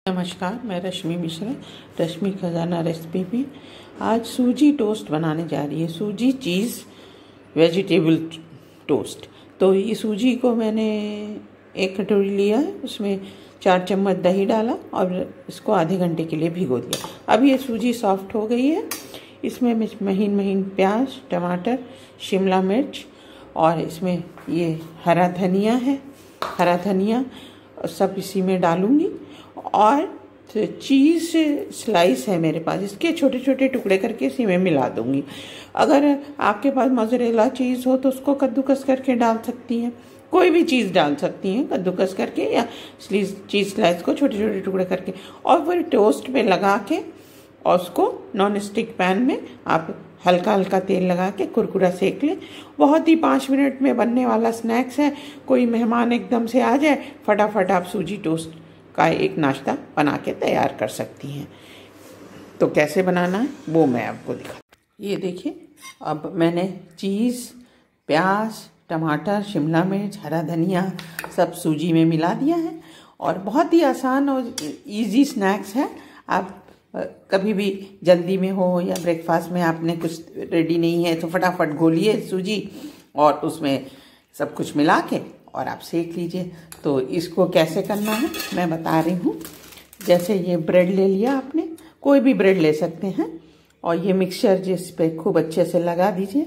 नमस्कार, मैं रश्मि मिश्रा, रश्मि खजाना रेसिपी में आज सूजी टोस्ट बनाने जा रही है। सूजी चीज़ वेजिटेबल टोस्ट। तो ये सूजी को मैंने एक कटोरी लिया है, उसमें 4 चम्मच दही डाला और इसको आधे घंटे के लिए भिगो दिया। अब ये सूजी सॉफ्ट हो गई है। इसमें महीन महीन प्याज, टमाटर, शिमला मिर्च और इसमें ये हरा धनिया है। हरा धनिया सब इसी में डालूँगी और चीज़ स्लाइस है मेरे पास, इसके छोटे छोटे टुकड़े करके इसी में मिला दूंगी। अगर आपके पास मोज़रेला चीज़ हो तो उसको कद्दूकस करके डाल सकती हैं, कोई भी चीज़ डाल सकती हैं कद्दूकस करके, या चीज़ स्लाइस को छोटे छोटे टुकड़े करके और फिर टोस्ट पे लगा के और उसको नॉन स्टिक पैन में आप हल्का हल्का तेल लगा के कुरकुरा सेक लें। बहुत ही 5 मिनट में बनने वाला स्नैक्स है। कोई मेहमान एकदम से आ जाए, फटाफट आप सूजी टोस्ट का एक नाश्ता बना के तैयार कर सकती हैं। तो कैसे बनाना है वो मैं आपको दिखा। ये देखिए, अब मैंने चीज़, प्याज, टमाटर, शिमला मिर्च, हरा धनिया सब सूजी में मिला दिया है और बहुत ही आसान और इजी स्नैक्स है। आप कभी भी जल्दी में हो या ब्रेकफास्ट में आपने कुछ रेडी नहीं है तो फटाफट घोलिए सूजी और उसमें सब कुछ मिला के और आप सेक लीजिए। तो इसको कैसे करना है मैं बता रही हूँ। जैसे ये ब्रेड ले लिया आपने, कोई भी ब्रेड ले सकते हैं, और ये मिक्सचर जिस पे खूब अच्छे से लगा दीजिए।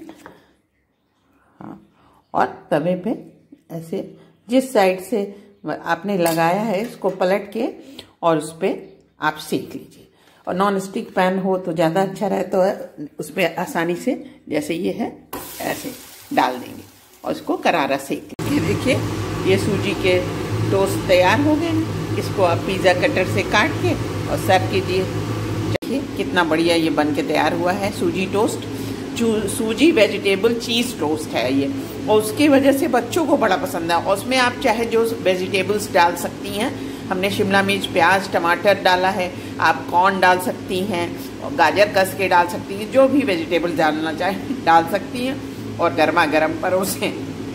हाँ, और तवे पे ऐसे जिस साइड से आपने लगाया है इसको पलट के और उस पर आप सेक लीजिए। और नॉन स्टिक पैन हो तो ज़्यादा अच्छा रहता है, उस पर आसानी से जैसे ये है ऐसे डाल देंगे और इसको करारा सेक। ये देखिए, ये सूजी के टोस्ट तैयार हो गए हैं। इसको आप पिज़्ज़ा कटर से काट के और सर्व कीजिए। देखिए कितना बढ़िया ये बन के तैयार हुआ है सूजी टोस्ट। सूजी वेजिटेबल चीज़ टोस्ट है ये, और उसकी वजह से बच्चों को बड़ा पसंद है। और उसमें आप चाहे जो वेजिटेबल्स डाल सकती हैं। हमने शिमला मिर्च, प्याज, टमाटर डाला है, आप कॉर्न डाल सकती हैं और गाजर कस के डाल सकती हैं, जो भी वेजिटेबल डालना चाहे डाल सकती हैं और गर्मा गर्म परोसें।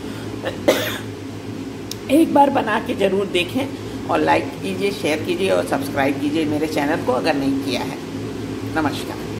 एक बार बना के ज़रूर देखें और लाइक कीजिए, शेयर कीजिए और सब्सक्राइब कीजिए मेरे चैनल को अगर नहीं किया है। नमस्कार।